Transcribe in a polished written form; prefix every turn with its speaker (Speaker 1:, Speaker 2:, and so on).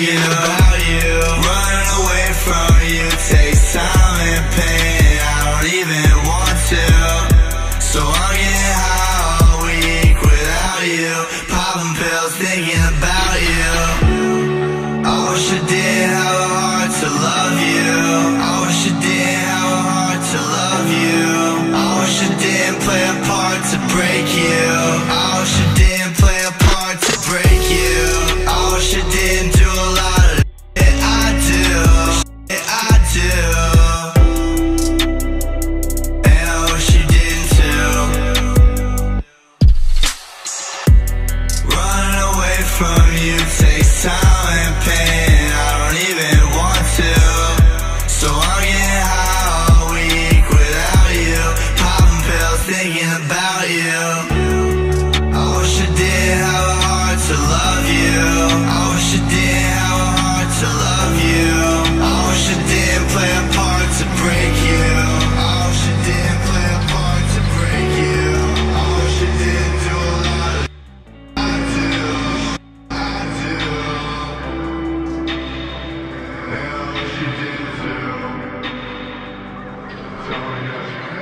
Speaker 1: thinking about you. Running away from you takes time and pain. I don't even want to, so I'm getting high all week without you. Popping pills thinking about you. I wish I didn't have a heart to love you. I wish I didn't have a heart to love you. I wish I didn't play a part to break you. I wish I didn't play a part to break you. I wish I didn't do a lot of shit I do, shit I do. And I wish you didn't too. Running away from you takes time and pain. I don't even want to, so I'm getting high all week without you. Popping pills thinking about you. I wish I didn't have a heart to love you. I wish I didn't have a heart to love you. I wish I didn't play a part to break you. I wish I didn't play a part to break you. I wish I didn't do a lot of I do, I do. And I wish you didn't too. Tell me that's